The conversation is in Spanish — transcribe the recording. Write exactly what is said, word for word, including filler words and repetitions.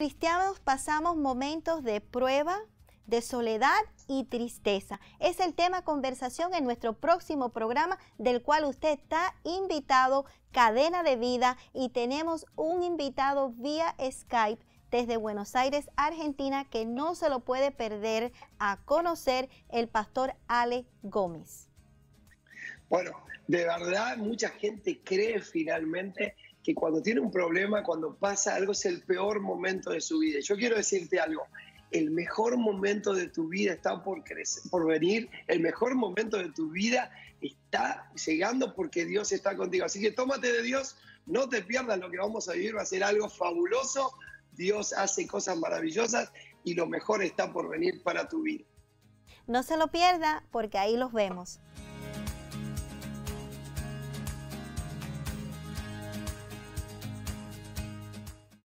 cristianos pasamos momentos de prueba, de soledad y tristeza. Es el tema conversación en nuestro próximo programa, del cual usted está invitado, Cadena de Vida, y tenemos un invitado vía Skype desde Buenos Aires, Argentina, que no se lo puede perder, a conocer el pastor Ale Gómez. Bueno, de verdad mucha gente cree finalmente que cuando tiene un problema, cuando pasa algo, es el peor momento de su vida. Yo quiero decirte algo, el mejor momento de tu vida está por crecer, por venir, el mejor momento de tu vida está llegando porque Dios está contigo. Así que tómate de Dios, no te pierdas lo que vamos a vivir, va a ser algo fabuloso. Dios hace cosas maravillosas y lo mejor está por venir para tu vida. No se lo pierda, porque ahí los vemos.